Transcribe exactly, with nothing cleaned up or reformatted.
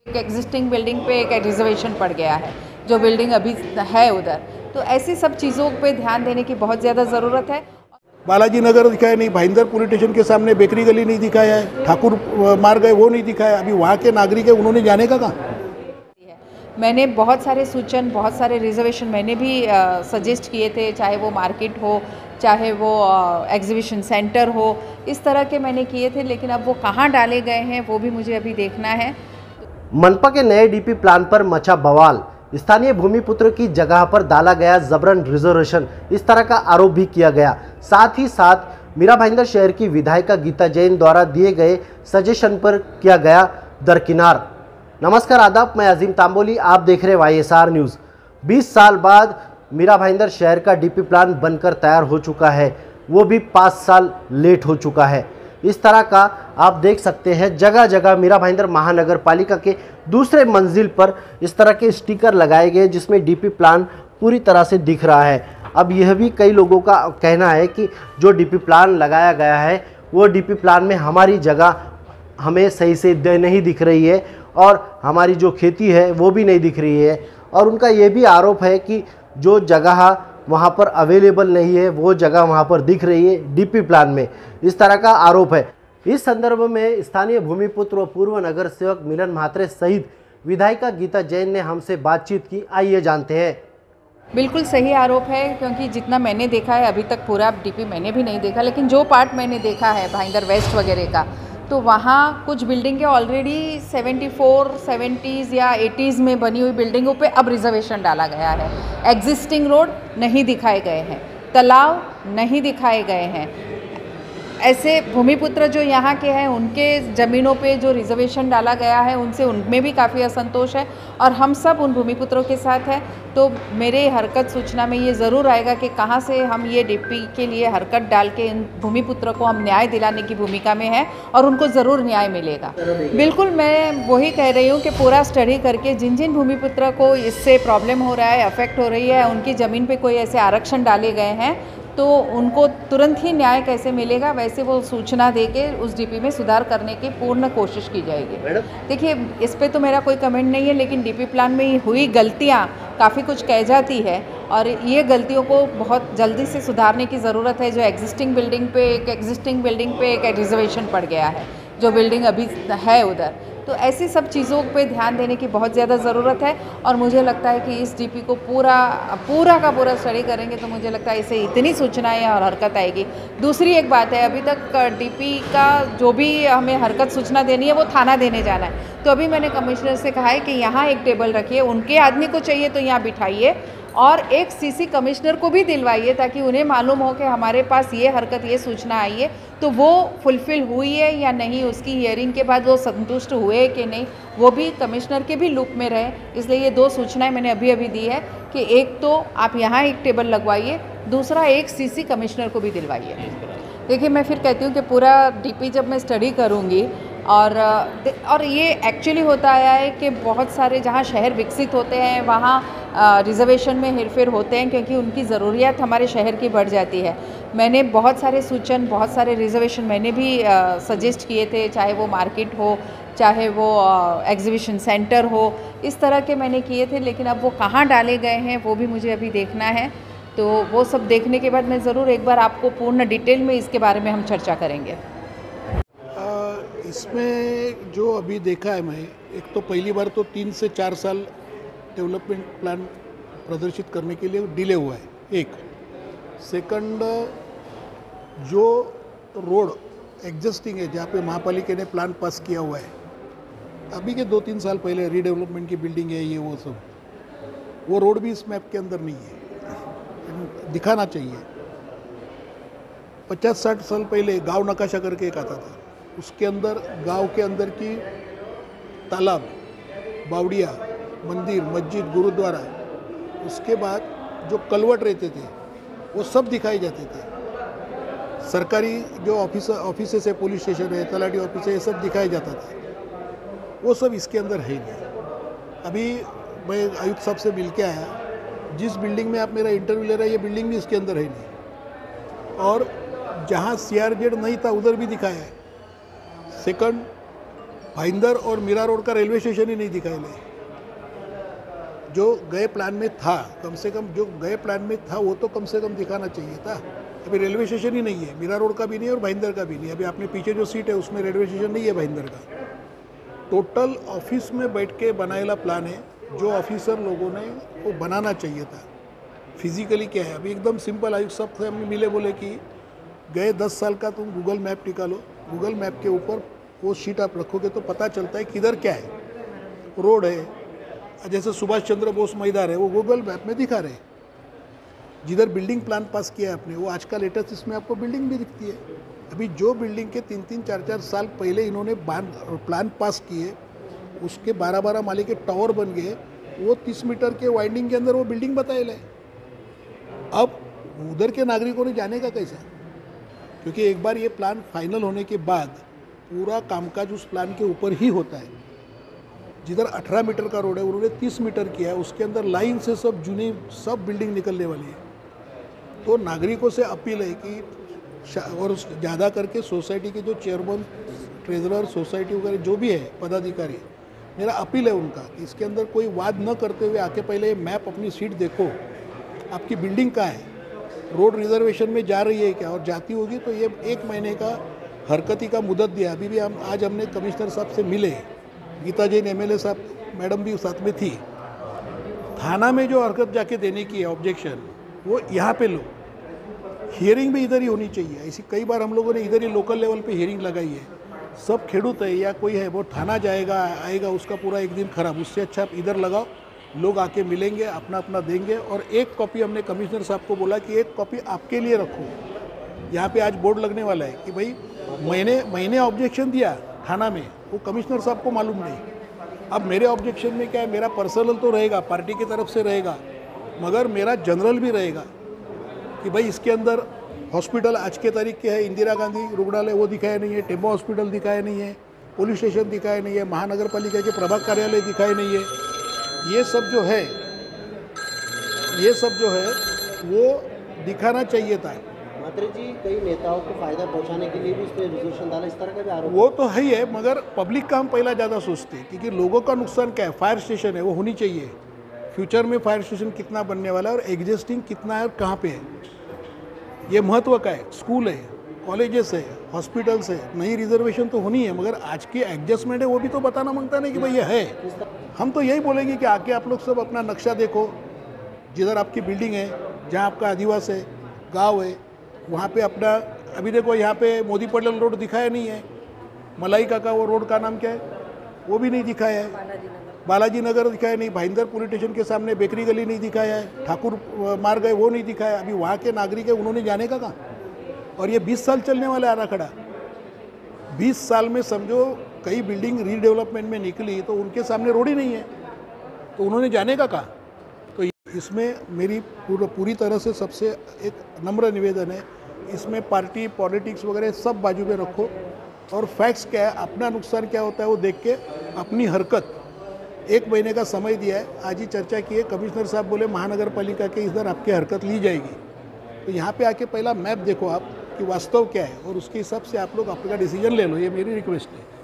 एक existing building पे एक रिजर्वेशन पड़ गया है, जो बिल्डिंग अभी है उधर। तो ऐसी सब चीज़ों पे ध्यान देने की बहुत ज़्यादा ज़रूरत है। बालाजी नगर दिखाया नहीं, भाईंदर पुलिस स्टेशन के सामने बेकरी गली नहीं दिखाया है, ठाकुर मार्ग है वो नहीं दिखाया। अभी वहाँ के नागरिक है, उन्होंने जाने का कहाँ? मैंने बहुत सारे सूचन, बहुत सारे रिजर्वेशन मैंने भी सजेस्ट किए थे, चाहे वो मार्केट हो, चाहे वो एग्जीबिशन सेंटर हो, इस तरह के मैंने किए थे, लेकिन अब वो कहाँ डाले गए हैं वो भी मुझे अभी देखना है। मनपा के नए डीपी प्लान पर मचा बवाल। स्थानीय भूमिपुत्र की जगह पर डाला गया जबरन रिजर्वेशन, इस तरह का आरोप भी किया गया। साथ ही साथ मीरा भाईंदर शहर की विधायिका गीता जैन द्वारा दिए गए सजेशन पर किया गया दरकिनार। नमस्कार, आदाब, मैं अजीम तांबोली, आप देख रहे वाई एस आर न्यूज़। बीस साल बाद मीरा भाईंदर शहर का डीपी प्लान बनकर तैयार हो चुका है, वो भी पाँच साल लेट हो चुका है। इस तरह का आप देख सकते हैं जगह जगह मीरा भाईंदर महानगर पालिका के दूसरे मंजिल पर इस तरह के स्टिकर लगाए गए, जिसमें डीपी प्लान पूरी तरह से दिख रहा है। अब यह भी कई लोगों का कहना है कि जो डीपी प्लान लगाया गया है वो डीपी प्लान में हमारी जगह हमें सही से नहीं दिख रही है और हमारी जो खेती है वो भी नहीं दिख रही है। और उनका ये भी आरोप है कि जो जगह वहाँ पर अवेलेबल नहीं है वो जगह वहाँ पर दिख रही है डीपी प्लान में, इस तरह का आरोप है। इस संदर्भ में स्थानीय भूमिपुत्र व पूर्व नगर सेवक मिलन म्हात्रे सहित विधायिका गीता जैन ने हमसे बातचीत की, आइए जानते हैं। बिल्कुल सही आरोप है, क्योंकि जितना मैंने देखा है, अभी तक पूरा डीपी मैंने भी नहीं देखा, लेकिन जो पार्ट मैंने देखा है भाईंदर वेस्ट वगैरह का, तो वहाँ कुछ बिल्डिंगें ऑलरेडी सेवेंटी फोर, सेवेंटीज़ या एटीज़ में बनी हुई बिल्डिंगों पे अब रिजर्वेशन डाला गया है। एग्जिस्टिंग रोड नहीं दिखाए गए हैं, तालाब नहीं दिखाए गए हैं। ऐसे भूमिपुत्र जो यहाँ के हैं उनके ज़मीनों पे जो रिजर्वेशन डाला गया है उनसे उनमें भी काफ़ी असंतोष है, और हम सब उन भूमिपुत्रों के साथ हैं। तो मेरे हरकत सूचना में ये ज़रूर आएगा कि कहाँ से हम ये डीपी के लिए हरकत डाल के इन भूमिपुत्रों को हम न्याय दिलाने की भूमिका में हैं, और उनको ज़रूर न्याय मिलेगा। बिल्कुल, मैं वही कह रही हूँ कि पूरा स्टडी करके जिन जिन भूमिपुत्र को इससे प्रॉब्लम हो रहा है, अफेक्ट हो रही है, उनकी ज़मीन पे कोई ऐसे आरक्षण डाले गए हैं तो उनको तुरंत ही न्याय कैसे मिलेगा, वैसे वो सूचना देके उस डीपी में सुधार करने की पूर्ण कोशिश की जाएगी। देखिए, इस पे तो मेरा कोई कमेंट नहीं है, लेकिन डीपी प्लान में हुई गलतियाँ काफ़ी कुछ कह जाती है, और ये गलतियों को बहुत जल्दी से सुधारने की ज़रूरत है। जो एग्जिस्टिंग बिल्डिंग पे एक एग्जिस्टिंग बिल्डिंग पे एक रिजर्वेशन पड़ गया है, जो बिल्डिंग अभी है उधर, तो ऐसी सब चीज़ों पे ध्यान देने की बहुत ज़्यादा ज़रूरत है। और मुझे लगता है कि इस डीपी को पूरा पूरा का पूरा स्टडी करेंगे तो मुझे लगता है इसे इतनी सूचनाएं और हरकत आएगी। दूसरी एक बात है, अभी तक डीपी का जो भी हमें हरकत सूचना देनी है वो थाना देने जाना है, तो अभी मैंने कमिश्नर से कहा है कि यहाँ एक टेबल रखिए, उनके आदमी को चाहिए तो यहाँ बिठाइए, और एक सीसी कमिश्नर को भी दिलवाइए, ताकि उन्हें मालूम हो कि हमारे पास ये हरकत, ये सूचना आई है, तो वो फुलफ़िल हुई है या नहीं, उसकी हियरिंग के बाद वो संतुष्ट हुए कि नहीं, वो भी कमिश्नर के भी लूप में रहे। इसलिए ये दो सूचनाएं मैंने अभी अभी दी है कि एक तो आप यहाँ एक टेबल लगवाइए, दूसरा एक सीसी कमिश्नर को भी दिलवाइए। देखिए, मैं फिर कहती हूँ कि पूरा डीपी जब मैं स्टडी करूँगी, और और ये एक्चुअली होता आया है कि बहुत सारे जहाँ शहर विकसित होते हैं वहाँ रिजर्वेशन में हेरफेर होते हैं, क्योंकि उनकी ज़रूरियात हमारे शहर की बढ़ जाती है। मैंने बहुत सारे सूचन, बहुत सारे रिजर्वेशन मैंने भी सजेस्ट किए थे, चाहे वो मार्केट हो, चाहे वो एग्जीबिशन सेंटर हो, इस तरह के मैंने किए थे, लेकिन अब वो कहाँ डाले गए हैं वो भी मुझे अभी देखना है। तो वो सब देखने के बाद मैं ज़रूर एक बार आपको पूर्ण डिटेल में इसके बारे में हम चर्चा करेंगे। इसमें जो अभी देखा है मैं, एक तो पहली बार तो तीन से चार साल डेवलपमेंट प्लान प्रदर्शित करने के लिए डिले हुआ है, एक। सेकंड, जो रोड एग्जिस्टिंग है जहाँ पे महापालिका ने प्लान पास किया हुआ है, अभी के दो तीन साल पहले रीडेवलपमेंट की बिल्डिंग है ये वो सब, वो रोड भी इस मैप के अंदर नहीं है, दिखाना चाहिए। पचास साठ साल पहले गांव नकाशा करके एक आता था, उसके अंदर गांव के अंदर की तालाब, बावड़िया, मंदिर, मस्जिद, गुरुद्वारा, उसके बाद जो कलवट रहते थे वो सब दिखाए जाते थे। सरकारी जो ऑफिस ऑफिसेस है, पुलिस स्टेशन है, तलाटी ऑफिस है, ये सब दिखाया जाता था, वो सब इसके अंदर है नहीं। अभी मैं आयुक्त साहब से मिल के आया, जिस बिल्डिंग में आप मेरा इंटरव्यू ले रहे हैं ये बिल्डिंग भी इसके अंदर है नहीं, और जहाँ सी आर जेड नहीं था उधर भी दिखाया है। सेकंड, भाईंदर और मीरा रोड का रेलवे स्टेशन ही नहीं दिखाई ले। जो गए प्लान में था, कम से कम जो गए प्लान में था वो तो कम से कम दिखाना चाहिए था। अभी रेलवे स्टेशन ही नहीं है, मीरा रोड का भी नहीं और भाईंदर का भी नहीं। अभी आपने पीछे जो सीट है उसमें रेलवे स्टेशन नहीं है भाईंदर का। टोटल ऑफिस में बैठ के बनाएला प्लान है, जो ऑफिसर लोगों ने वो बनाना चाहिए था। फिजिकली क्या है, अभी एकदम सिंपल आयुक्त साहब से हमने मिले, बोले कि गए दस साल का तुम गूगल मैप निकालो, गूगल मैप के ऊपर वो शीट आप रखोगे तो पता चलता है किधर क्या है। रोड है, जैसे सुभाष चंद्र बोस मैदान है, वो गूगल मैप में दिखा रहे। जिधर बिल्डिंग प्लान पास किया है आपने, वो आज का लेटेस्ट इसमें आपको बिल्डिंग भी दिखती है। अभी जो बिल्डिंग के तीन तीन चार चार साल पहले इन्होंने प्लान पास किए, उसके बारह बारह माले के टावर बन गए, वो तीस मीटर के वाइंडिंग के अंदर वो बिल्डिंग बताए ले। अब उधर के नागरिकों ने जाने का कैसा, क्योंकि एक बार ये प्लान फाइनल होने के बाद पूरा कामकाज उस प्लान के ऊपर ही होता है। जिधर अठारह मीटर का रोड है उन्होंने तीस मीटर किया है, उसके अंदर लाइन से सब जूनी सब बिल्डिंग निकलने वाली है। तो नागरिकों से अपील है कि और ज़्यादा करके सोसाइटी के जो चेयरमैन, ट्रेजरर, सोसाइटी वगैरह जो भी है पदाधिकारी, मेरा अपील है उनका कि इसके अंदर कोई वाद न करते हुए आके पहले मैप अपनी सीट देखो, आपकी बिल्डिंग कहाँ है, रोड रिजर्वेशन में जा रही है क्या, और जाती होगी तो ये एक महीने का हरकती का मुदत दिया। अभी भी हम आज हमने कमिश्नर साहब से मिले, गीता जैन एमएलए साहब मैडम भी साथ में थी। थाना में जो हरकत जाके देने की है ऑब्जेक्शन, वो यहाँ पे लो, हियरिंग भी इधर ही होनी चाहिए। ऐसी कई बार हम लोगों ने इधर ही लोकल लेवल पे हियरिंग लगाई है। सब खेडूत है या कोई है वो थाना जाएगा आएगा, उसका पूरा एक दिन खराब। उससे अच्छा आप इधर लगाओ, लोग आके मिलेंगे, अपना अपना देंगे। और एक कॉपी हमने कमिश्नर साहब को बोला कि एक कॉपी आपके लिए रखो। यहाँ पे आज बोर्ड लगने वाला है कि भाई मैंने मैंने ऑब्जेक्शन दिया थाना में, वो कमिश्नर साहब को मालूम नहीं। अब मेरे ऑब्जेक्शन में क्या है, मेरा पर्सनल तो रहेगा, पार्टी की तरफ से रहेगा, मगर मेरा जनरल भी रहेगा कि भाई इसके अंदर हॉस्पिटल आज के तारीख के है, इंदिरा गांधी रुग्णालय वो दिखाया नहीं है, टेम्पो हॉस्पिटल दिखाया नहीं है, पुलिस स्टेशन दिखाया नहीं है, महानगर पालिका के प्रभाग कार्यालय दिखाए नहीं है। ये सब जो है ये सब जो है वो दिखाना चाहिए था। मात्र जी, कई नेताओं को फायदा पहुंचाने के लिए भी इस पर रिजोल्यूशन डाला, इस तरह का भी आरोप। वो तो है ही है, मगर पब्लिक का हम पहला ज़्यादा सोचते हैं, क्योंकि लोगों का नुकसान क्या है। फायर स्टेशन है वो होनी चाहिए, फ्यूचर में फायर स्टेशन कितना बनने वाला है और एग्जिस्टिंग कितना है और कहाँ पे है, ये महत्व का है। स्कूल है, कॉलेजेस है, हॉस्पिटल्स है, नई रिजर्वेशन तो होनी है, मगर आज की एडजस्टमेंट है वो भी तो बताना मांगता नहीं कि भाई ये है। हम तो यही बोलेंगे कि आके आप लोग सब अपना नक्शा देखो, जिधर आपकी बिल्डिंग है, जहाँ आपका आदिवास है, गांव है, वहाँ पे अपना अभी देखो यहाँ पे मोदी पटेल रोड दिखाया नहीं है, मलाई का का वो रोड का नाम क्या है वो भी नहीं दिखाया है, बालाजी नगर दिखाया नहीं, भाईंदर पुलिस स्टेशन के सामने बेकरी गली नहीं दिखाया है, ठाकुर मार्ग है वो नहीं दिखाया। अभी वहाँ के नागरिक है, उन्होंने जाने का कहाँ। और ये बीस साल चलने वाला आरा खड़ा, बीस साल में समझो कई बिल्डिंग रीडेवलपमेंट में निकली तो उनके सामने रोड ही नहीं है, तो उन्होंने जाने का कहाँ। तो इसमें मेरी पूरा पूरी तरह से सबसे एक नम्र निवेदन है, इसमें पार्टी पॉलिटिक्स वगैरह सब बाजू में रखो और फैक्ट्स क्या है, अपना नुकसान क्या होता है वो देख के अपनी हरकत। एक महीने का समय दिया है, आज ही चर्चा की है, कमिश्नर साहब बोले महानगर पालिका के इधर आपकी हरकत ली जाएगी। तो यहाँ पे आके पहला मैप देखो आप कि वास्तव क्या है, और उसके हिसाब से आप लोग अपना डिसीजन ले लो, ये मेरी रिक्वेस्ट है।